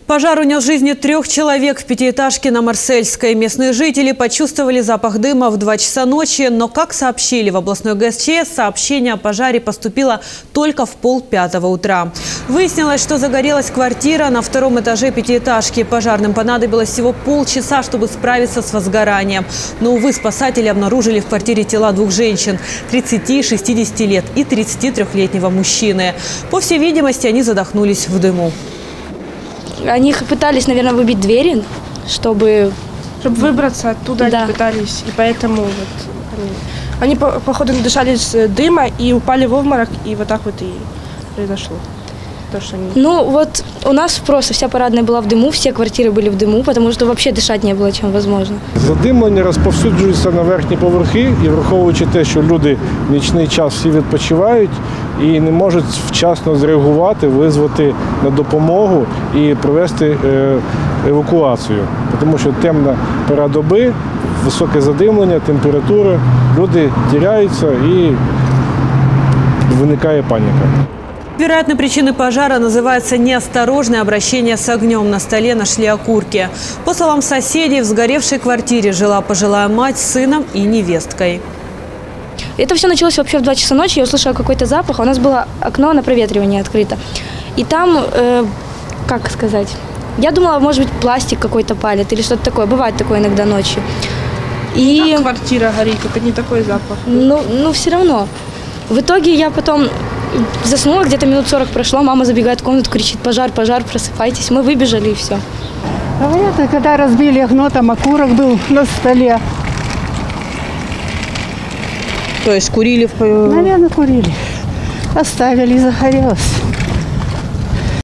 Пожар унес жизни 3 человек в пятиэтажке на Марсельской. Местные жители почувствовали запах дыма в 2 часа ночи, но, как сообщили в областной ГСЧС, сообщение о пожаре поступило только в 4:30 утра. Выяснилось, что загорелась квартира на 2-м этаже пятиэтажки. Пожарным понадобилось всего полчаса, чтобы справиться с возгоранием. Но, увы, спасатели обнаружили в квартире тела 2 женщин – 30 и 60 лет и 33-летнего мужчины. По всей видимости, они задохнулись в дыму. Они пытались, наверное, выбить двери, чтобы выбраться оттуда, да. Они пытались. И поэтому они походу надышались дыма и упали в обморок, и вот так вот и произошло. То, что они... Ну вот у нас просто вся парадная была в дыму, все квартиры были в дыму, потому что вообще дышать не было чем возможно. Задимлення розповсюджується на верхні поверхи, і враховуючи те, що люди в нічний час всі відпочивають і не можуть вчасно зреагувати, визвати на допомогу і провести евакуацію. Тому що темна пора доби, високе задимлення, температура, люди тіряються і виникає паніка. Вероятной причиной пожара называется неосторожное обращение с огнем. На столе нашли окурки. По словам соседей, в сгоревшей квартире жила пожилая мать с сыном и невесткой. Это все началось вообще в 2 часа ночи. Я услышала какой-то запах. У нас было окно на проветривание открыто. И там, как сказать, я думала, может быть, пластик какой-то палит или что-то такое. Бывает такое иногда ночью. И как квартира горит, это не такой запах. Ну, все равно. В итоге я потом заснула, где-то минут 40 прошло, мама забегает в комнату, кричит: пожар, пожар, просыпайтесь. Мы выбежали и все. Говорят, когда разбили окно, там окурок был на столе. То есть курили? Наверное, курили. Оставили, загорелось.